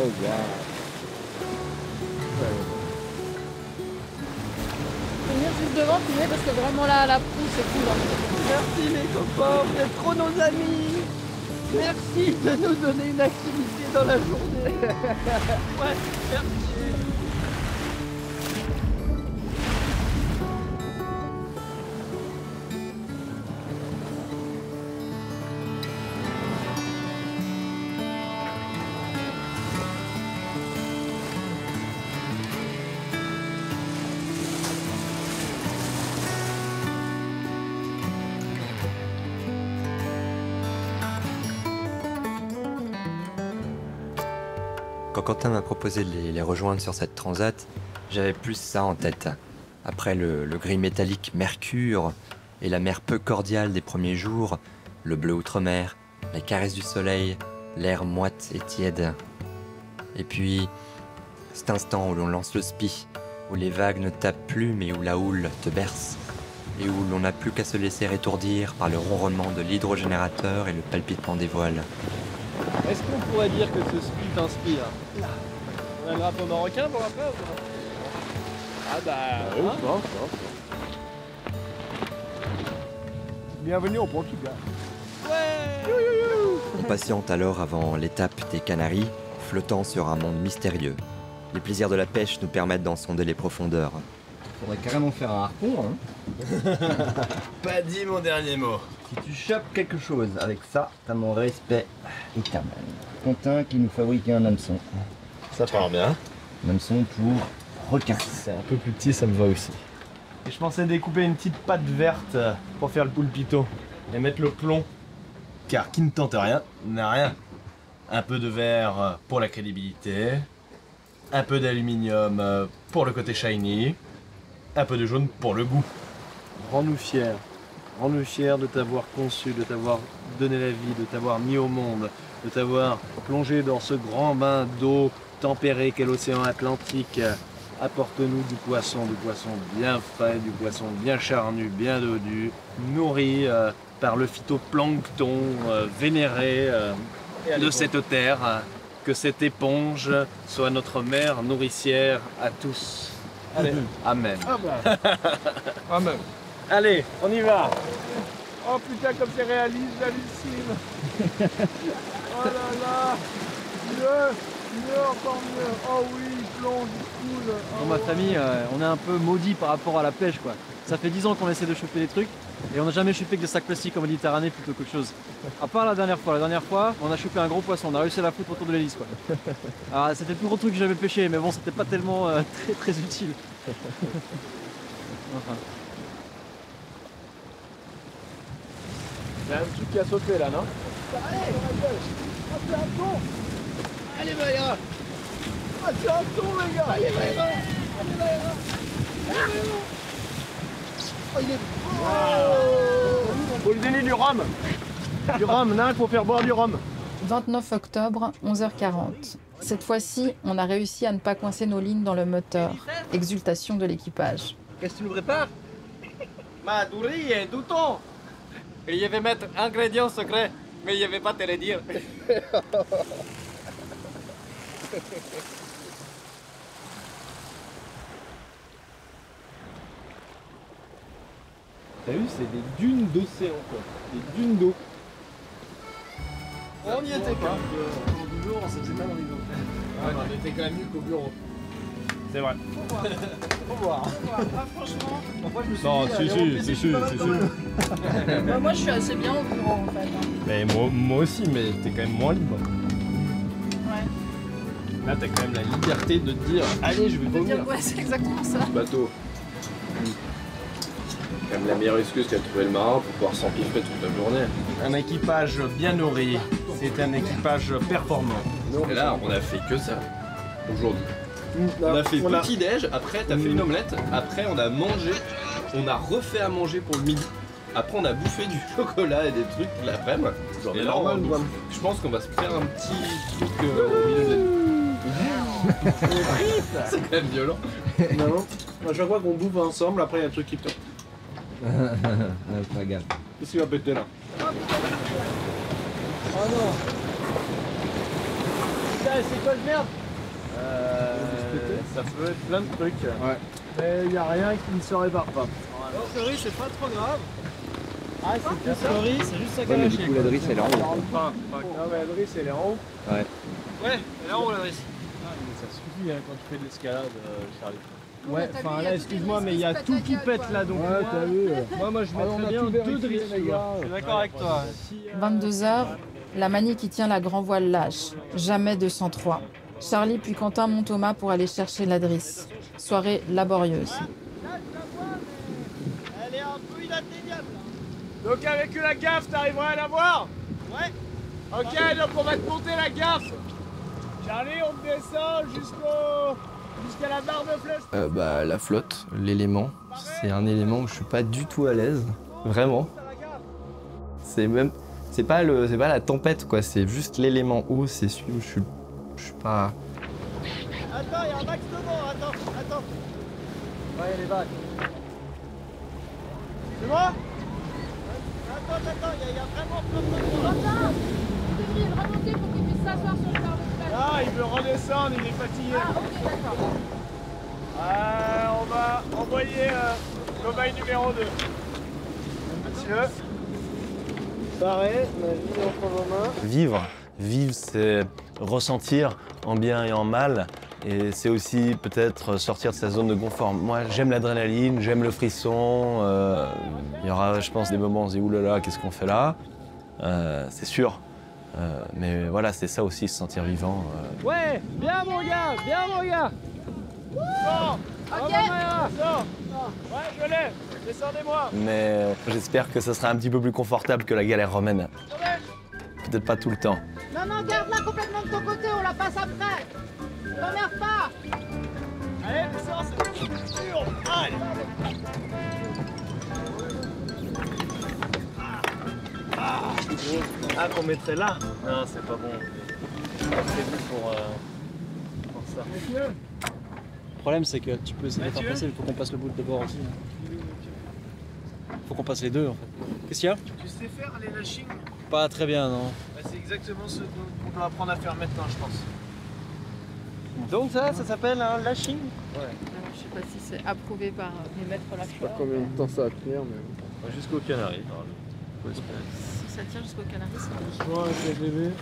Oh wow. Venir juste devant, tu mets, parce que vraiment là, la proue, c'est cool. Hein. Merci les copains, vous êtes trop nos amis. Merci de nous donner une activité dans la journée. Ouais, merci. Quand Quentin m'a proposé de les rejoindre sur cette transat, j'avais plus ça en tête. Après le gris métallique Mercure et la mer peu cordiale des premiers jours, le bleu outre-mer, les caresses du soleil, l'air moite et tiède. Et puis, cet instant où l'on lance le spi, où les vagues ne tapent plus mais où la houle te berce, et où l'on n'a plus qu'à se laisser étourdir par le ronronnement de l'hydrogénérateur et le palpitement des voiles. Est-ce qu'on pourrait dire que ce spi t'inspire? On a le drapeau marocain pour après ou pas? Ah bah... Oui, bienvenue au Portugal. Ouais. On patiente alors avant l'étape des Canaries, flottant sur un monde mystérieux. Les plaisirs de la pêche nous permettent d'en sonder les profondeurs. Faudrait carrément faire un harpon, hein. Pas dit mon dernier mot. Si tu chopes quelque chose avec ça, t'as mon respect éternel. Quentin qui nous fabrique un hameçon. Ça part bien. Un hameçon pour requin. C'est un peu plus petit, ça me va aussi. Et je pensais découper une petite pâte verte pour faire le poulpito et mettre le plomb. Car qui ne tente rien n'a rien. Un peu de verre pour la crédibilité, un peu d'aluminium pour le côté shiny, un peu de jaune pour le goût. Rends-nous fiers. Rends-nous fiers de t'avoir conçu, de t'avoir donné la vie, de t'avoir mis au monde, de t'avoir plongé dans ce grand bain d'eau tempéré qu'est l'océan Atlantique. Apporte-nous du poisson bien frais, du poisson bien charnu, bien dodu, nourri par le phytoplancton vénéré de cette terre. Que cette éponge soit notre mère nourricière à tous. Allez, amen. Amen. Allez, on y va. Oh putain, comme c'est réaliste, j'hallucine. Oh là là. Mieux, encore mieux. Oh oui, il plonge, il coule. Oh. Dans ma famille, on est un peu maudit par rapport à la pêche, quoi. Ça fait 10 ans qu'on essaie de choper des trucs et on n'a jamais chopé que des sacs plastiques en Méditerranée plutôt qu'autre chose. À part la dernière fois. La dernière fois, on a chopé un gros poisson, on a réussi à la foutre autour de l'hélice, quoi. Alors c'était le plus gros truc que j'avais pêché, mais bon, c'était pas tellement très utile. Enfin. Il y a un truc qui a sauté là, non? Allez, ah, c'est un thon. Allez, Maïra. Ah, c'est un thon, les gars. Allez, Maïra. Allez, Maïra. Allez, Maïra. Oh, il est beau. Faut lui donner du rhum. Du rhum, il faut faire boire du rhum. 29 octobre, 11h40. Cette fois-ci, on a réussi à ne pas coincer nos lignes dans le moteur. Exultation de l'équipage. Qu'est-ce que tu nous prépares? Ma du riz et du thon. Il y avait mettre ingrédients secrets, mais il n'y avait pas te le dire. T'as vu, c'est des dunes d'océan, quoi. Des dunes d'eau. On y était pas. Pendant 12 jours, on se faisait mal dans les dos. Ouais, on était quand même mieux qu'au bureau. C'est vrai. Faut voir. Ah, franchement, moi je me suis Non, dit, si, aller en si, PC, si, pas mal si, quand si. même. Moi, je suis assez bien au bureau, en fait. Mais moi aussi, mais t'es quand même moins libre. Ouais. Là, t'as quand même la liberté de te dire allez, je vais vomir. Ouais, c'est exactement ça. Bateau. Quand même la meilleure excuse qu'a trouvé le marin pour pouvoir s'empiffrer toute la journée. Un équipage bien nourri, c'est un équipage performant. Et là, on a fait que ça. Aujourd'hui. On a fait petit-déj, après t'as fait une omelette, après on a mangé, on a refait à manger pour le midi. Après on a bouffé du chocolat et des trucs l'après-midi. Genre Et là, normal, on- quoi. je pense qu'on va se faire un petit truc au milieu de la nuit. C'est quand même violent. Non, à chaque fois qu'on bouffe ensemble, après il y a un truc qui tombe. Pas gaffe. Qu'est-ce qui va péter là? Oh non! c'est quoi de merde Ça peut être plein de trucs. Ouais. Mais il n'y a rien qui ne se répare pas. Alors, Fleury, c'est pas trop grave. Ah, c'est que Fleury, c'est juste ça qu'à lâcher. Du coup, la drisse, elle est en haut. Non, mais la drisse, elle est en haut. Ouais. Ouais, elle est en haut la drisse. Ça suffit hein, quand tu fais de l'escalade, Charlie. Ouais, enfin là, excuse-moi, mais il y a tout qui pète là, donc Ouais, t'as vu. moi je mettrais bien 2 drisses, les gars. Je suis d'accord avec toi. 22h, la manie qui tient la grand voile lâche. Jamais 203. Charlie puis Quentin montent au mât pour aller chercher la drisse. Soirée laborieuse. Elle est un peu inatteignable. Donc avec la gaffe, t'arriveras à la voir? Ouais. Ok, donc on va te monter la gaffe. Charlie, on te descend jusqu'à la barre de flèche. La flotte, l'élément, c'est un élément où je suis pas du tout à l'aise, vraiment. C'est pas la tempête quoi, c'est juste l'élément eau, c'est celui où je suis pas. Attends, il y a un max de vent, attends. Ouais, il y a les vagues. C'est bon? Attends, il y a vraiment plein de vent. Quentin, il est remonté pour qu'il puisse s'asseoir sur le carreau de plage. Ah, il veut redescendre, il est fatigué. Ah, ok, d'accord. On va envoyer cobaye numéro 2. Monsieur. Pareil, ma vie entre vos mains. Vivre, c'est ressentir en bien et en mal. Et c'est aussi peut-être sortir de sa zone de confort. Moi, j'aime l'adrénaline, j'aime le frisson. Il y aura, je pense, des moments où on se dit « oulala, qu'est-ce qu'on fait là ?» C'est sûr. Mais voilà, c'est ça aussi, se sentir vivant. Ouais, bien mon gars. Bon, Ok. ouais, je l'ai. Descendez-moi. Mais j'espère que ça sera un petit peu plus confortable que la galère romaine. Peut-être pas tout le temps. Non, garde-la complètement de ton côté, on la passe après. T'emmerdes pas. Allez, descends, c'est sûr. Allez. Ah, qu'on mettrait là? Non, c'est pas bon. C'est pas prévu pour ça. Le problème c'est que tu peux essayer de faire passer, il faut qu'on passe le bout de bord aussi. Faut qu'on passe les deux en fait. Qu'est-ce qu'il y a? Tu sais faire les lashings? Pas très bien, non. C'est exactement ce qu'on doit apprendre à faire maintenant, je pense. Donc ça s'appelle un lashing? Je sais pas si c'est approuvé par les maîtres lâcheurs. Combien de temps ça va tenir, mais. Jusqu'aux Canaries, faut espérer. Si ça tient jusqu'aux Canaries, c'est bien. Ouais, avec les bébés.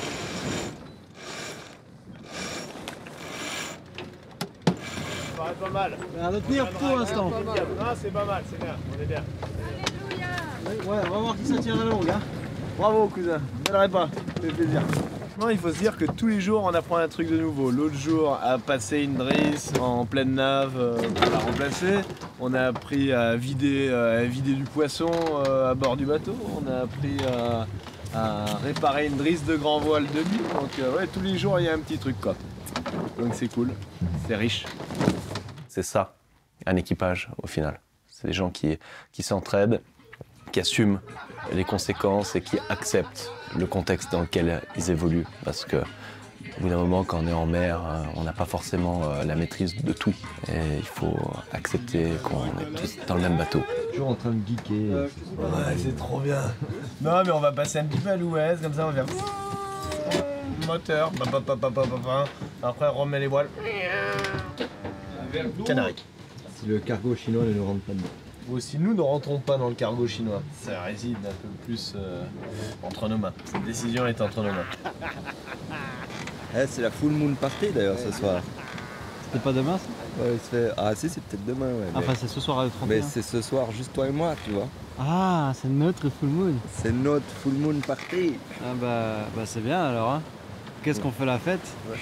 Ça paraît pas mal. On va tenir pour l'instant. Non, c'est pas mal, c'est bien, on est bien. Ouais, on va voir qui ça tient la longue. Hein. Bravo, cousin, ne m'aiderai pas, ça fait plaisir. Non, il faut se dire que tous les jours on apprend un truc de nouveau. L'autre jour, à passer une drisse en pleine nave pour la remplacer. On a appris à vider du poisson à bord du bateau. On a appris à réparer une drisse de grand voile de nuit. Donc ouais, tous les jours il y a un petit truc quoi. Donc c'est cool, c'est riche. C'est ça, un équipage au final. C'est des gens qui s'entraident, qui assument les conséquences et qui acceptent le contexte dans lequel ils évoluent. Parce que, au bout d'un moment, quand on est en mer, on n'a pas forcément la maîtrise de tout. Et il faut accepter qu'on est tous dans le même bateau. Toujours en train de geeker. Ouais, c'est trop bien. Non, mais on va passer un petit peu à l'ouest, comme ça on va faire moteur. Après, on remet les voiles. Canaries. Si le cargo chinois ne nous rentre pas dedans. Si nous ne rentrons pas dans le cargo chinois, ça réside un peu plus entre nos mains. Cette décision est entre nos mains. C'est la full moon party d'ailleurs ce soir. C'était pas demain ça? Ouais, il se fait... Ah si, c'est peut-être demain, ouais. Enfin, c'est ce soir à 31. Mais c'est ce soir, juste toi et moi, tu vois. Ah, c'est notre full moon. C'est notre full moon party. Ah bah c'est bien alors. Hein. Qu'est-ce qu'on fait la fête?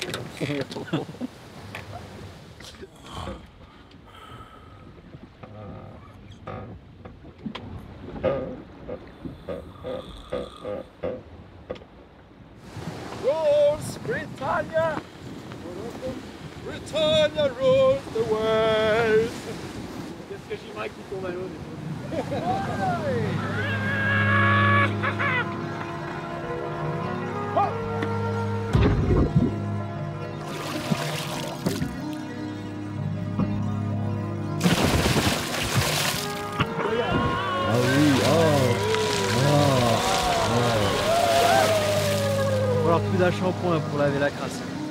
Rolls Britannia! Britannia rules the world! Qu'est-ce que j'aimerais qu'il tombe à l'eau des Ah oui, Il va falloir plus d'un shampoing pour laver la crasse.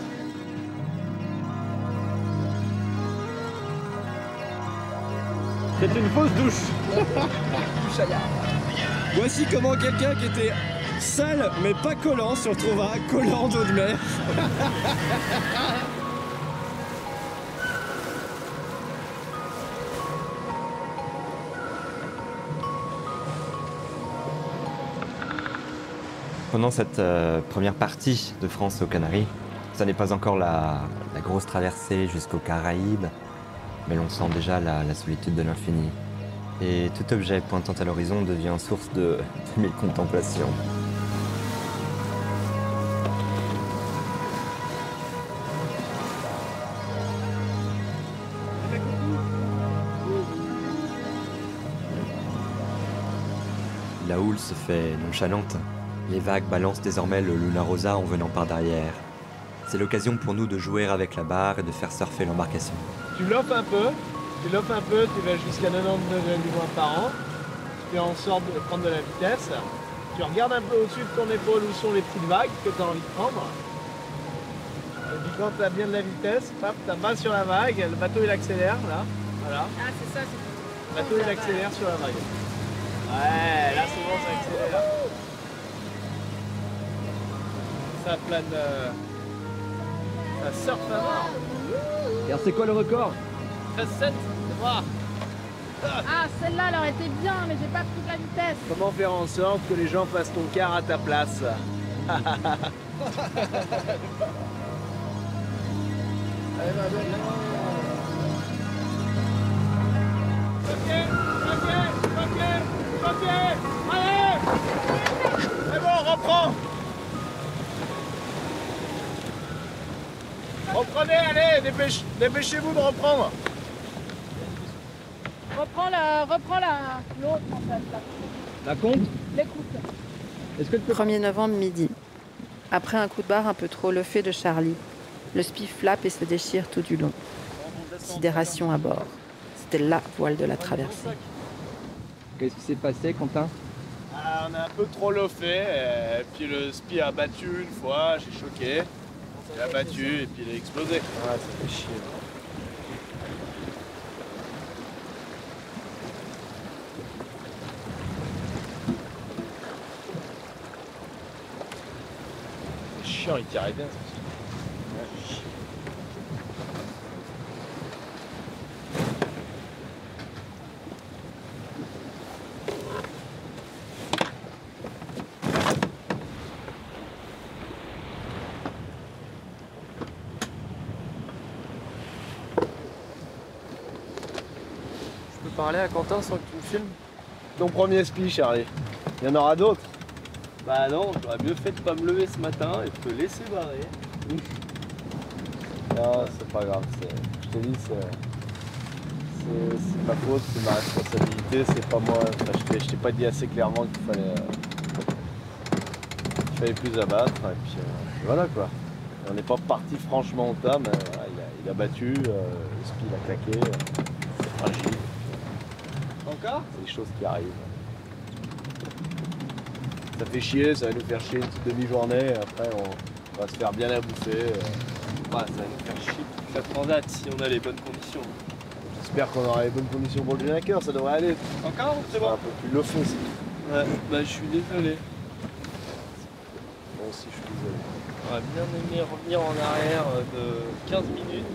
C'est une fausse douche. Voici comment quelqu'un qui était sale mais pas collant se retrouvera collant d'eau de mer. Pendant cette première partie de France aux Canaries, ça n'est pas encore la grosse traversée jusqu'aux Caraïbes, mais l'on sent déjà la solitude de l'infini. Et tout objet pointant à l'horizon devient source de mille contemplations. La houle se fait nonchalante. Les vagues balancent désormais le Luna Rosa en venant par derrière. C'est l'occasion pour nous de jouer avec la barre et de faire surfer l'embarcation. Tu l'offres un peu, tu vas jusqu'à 90 degrés du vent par an, tu fais en sorte de prendre de la vitesse, tu regardes un peu au-dessus de ton épaule où sont les petites vagues que tu as envie de prendre. Et puis quand tu as bien de la vitesse, paf, tu bas sur la vague, le bateau il accélère là, voilà. Ah, c'est ça, c'est Le bateau il accélère sur la vague. Ouais, là c'est bon, ça accélère. Ça plane, ça surfe à mort. Et alors c'est quoi le record? 13-7, c'est moi. Ah, celle-là, elle aurait été bien, mais j'ai pas pris de la vitesse. Comment faire en sorte que les gens fassent ton quart à ta place? Allez! C'est bon, reprends! Reprenez, allez, dépêchez-vous de reprendre. Reprends l'autre en fait, là. La compte? L'écoute. Est-ce que tu peux... 1er novembre midi. Après un coup de barre un peu trop levé de Charlie, le spi flappe et se déchire tout du long. Sidération à bord. C'était la voile de la traversée. Qu'est-ce qui s'est passé, Quentin? On a un peu trop loffé, et puis le spi a battu une fois, j'ai choqué. Il a battu et puis il a explosé. Ouais, ça fait chier. C'est chiant, il tirait bien. Ouais. Parler à Quentin sans que tu me filmes? Ton premier spi, Charlie. Il y en aura d'autres. Bah non, j'aurais mieux fait de pas me lever ce matin et de te laisser barrer. Non, c'est pas grave. Je te dis, c'est ma faute, c'est ma responsabilité, c'est pas moi. Enfin, je t'ai pas dit assez clairement qu'il fallait plus abattre. Et puis voilà quoi. On n'est pas parti franchement au tas, mais voilà, il a battu, le spi il a claqué. C'est fragile. Encore? C'est des choses qui arrivent. Ça fait chier, ça va nous faire chier une petite demi-journée, après on va se faire bien à bouffer. Ouais, ça va nous faire chier toute la transat si on a les bonnes conditions. J'espère qu'on aura les bonnes conditions pour le Génaker, ça devrait aller. Encore? C'est bon. bon? Un peu plus loffé aussi. Ouais, bah je suis désolé. Moi aussi je suis désolé. J'aurais bien aimé revenir en arrière de 15 minutes.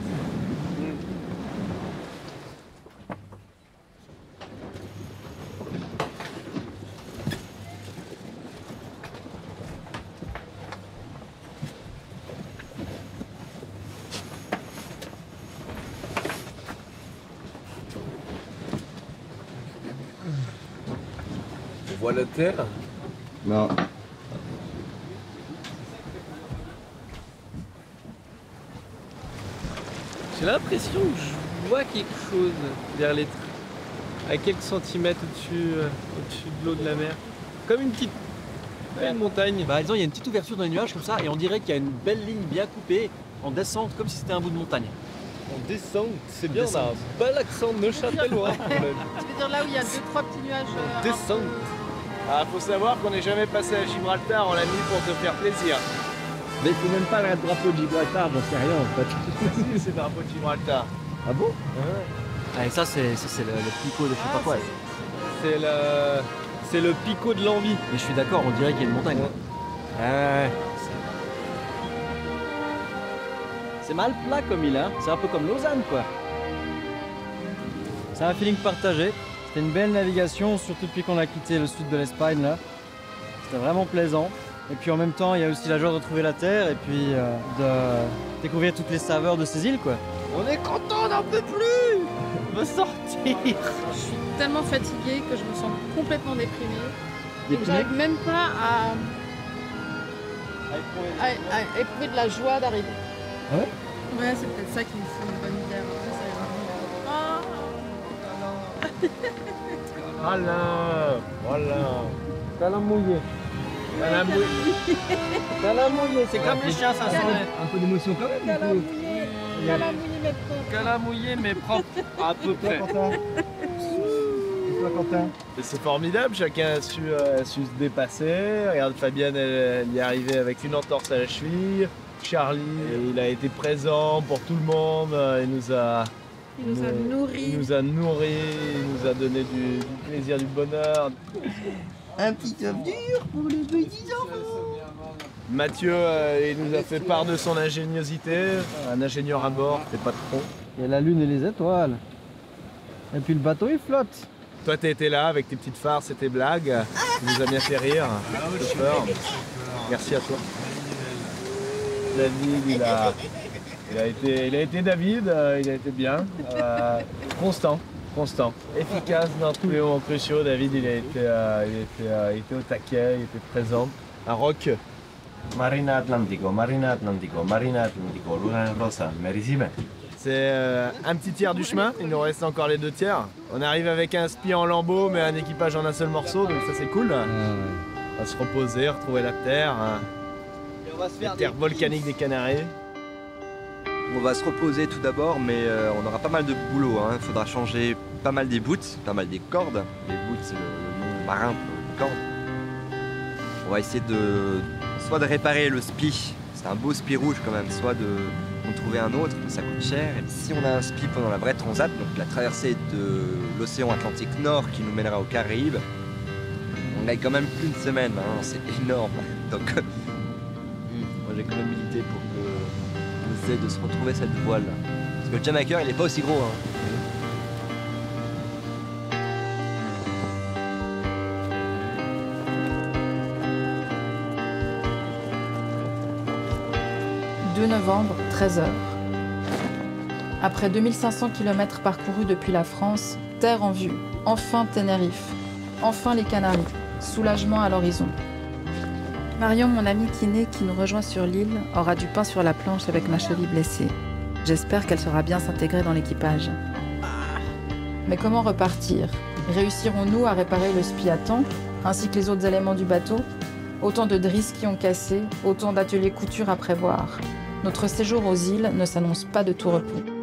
On voit la terre? Non. J'ai l'impression que je vois quelque chose vers les à quelques centimètres au-dessus de l'eau de la mer. Comme une petite montagne. Bah disons, il y a une petite ouverture dans les nuages comme ça et on dirait qu'il y a une belle ligne bien coupée en descente comme si c'était un bout de montagne. On descend, c'est bien, on a un bel accent neuchâtelois. Tu veux dire là où il y a 2-3 petits nuages Descend. Ah, faut savoir qu'on n'est jamais passé à Gibraltar, on l'a mis pour te faire plaisir. Mais il faut même pas le drapeau de Gibraltar, j'en sais rien en fait. Si, c'est le drapeau de Gibraltar. Ah bon? Ouais. Ah, et ça, c'est le picot de je sais pas quoi. C'est le picot de l'envie. Mais je suis d'accord, on dirait qu'il y a une montagne. Ouais. C'est mal plat comme île, hein. C'est un peu comme Lausanne, quoi. C'est un feeling partagé. C'était une belle navigation, surtout depuis qu'on a quitté le sud de l'Espagne, là. C'était vraiment plaisant. Et puis en même temps, il y a aussi la joie de retrouver la terre et puis de découvrir toutes les saveurs de ces îles, quoi. On est content, on n'en peut plus. On veut sortir. Je suis tellement fatiguée que je me sens complètement déprimée. Et que j'arrive même pas à éprouver de la joie d'arriver. Ah ouais? Ouais, c'est peut-être ça qui me fout une bonne idée. Voilà. T'as la mouillée. C'est comme les chiens, ça sent. Un peu d'émotion quand même. Cala mouillé mais propre. À peu près. Et toi, Quentin? C'est formidable, chacun a su se dépasser. Regarde, Fabienne, elle y est arrivée avec une entorse à la cheville. Charlie, il a été présent pour tout le monde. Il nous a nourris. Il nous a donné du plaisir, du bonheur. Un petit œuf dur pour les petits enfants. Mathieu, il nous a fait part de son ingéniosité. Un ingénieur à bord, c'est pas trop. Il y a la lune et les étoiles. Et puis le bateau, il flotte. Toi, t'as été là avec tes petites farces et tes blagues. Tu nous as bien fait rire. Chauffeur. Merci à toi. David, il a été David, il a été bien. Constant. Efficace dans tous les moments cruciaux. David, il était au taquet, il était présent. Un rock. Marina Atlantico, Luna Rosa, Merisibe. C'est un petit tiers du chemin, il nous reste encore les 2 tiers. On arrive avec un spi en lambeaux, mais un équipage en un seul morceau, donc ça c'est cool. On va se reposer, retrouver la terre. La terre volcanique des Canaries. On va se reposer tout d'abord, mais on aura pas mal de boulot. Il faudra changer pas mal des boots, pas mal des cordes. Les boots, c'est le nom marin pour les cordes. On va essayer soit de réparer le spi, c'est un beau spi rouge quand même, soit d'en trouver un autre, mais ça coûte cher. Et si on a un spi pendant la vraie transat, donc la traversée de l'océan Atlantique Nord qui nous mènera aux Caraïbes, on gagne quand même plus d'une semaine, c'est énorme. Donc moi j'ai quand même milité pour qu'on essaie de se retrouver cette voile. Parce que le Jamaica, il est pas aussi gros. « 2 novembre, 13h. Après 2500 km parcourus depuis la France, terre en vue, enfin Tenerife, enfin les Canaries, soulagement à l'horizon. Marion, mon amie kiné qui nous rejoint sur l'île, aura du pain sur la planche avec ma cheville blessée. J'espère qu'elle saura bien s'intégrer dans l'équipage. Mais comment repartir? Réussirons-nous à réparer le spi à temps, ainsi que les autres éléments du bateau? Autant de drisses qui ont cassé, autant d'ateliers couture à prévoir. Notre séjour aux îles ne s'annonce pas de tout repos.